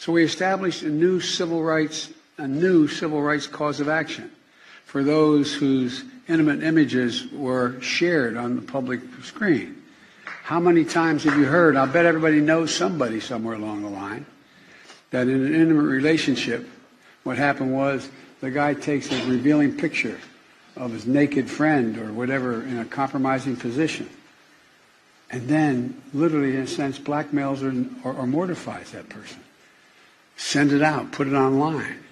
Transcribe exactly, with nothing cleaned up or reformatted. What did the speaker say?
So we established a new civil rights, a new civil rights cause of action for those whose intimate images were shared on the public screen. How many times have you heard, I'll bet everybody knows somebody somewhere along the line, that in an intimate relationship, what happened was the guy takes a revealing picture of his naked friend or whatever in a compromising position, and then literally, in a sense, blackmails or, or, or mortifies that person. Send it out, put it online.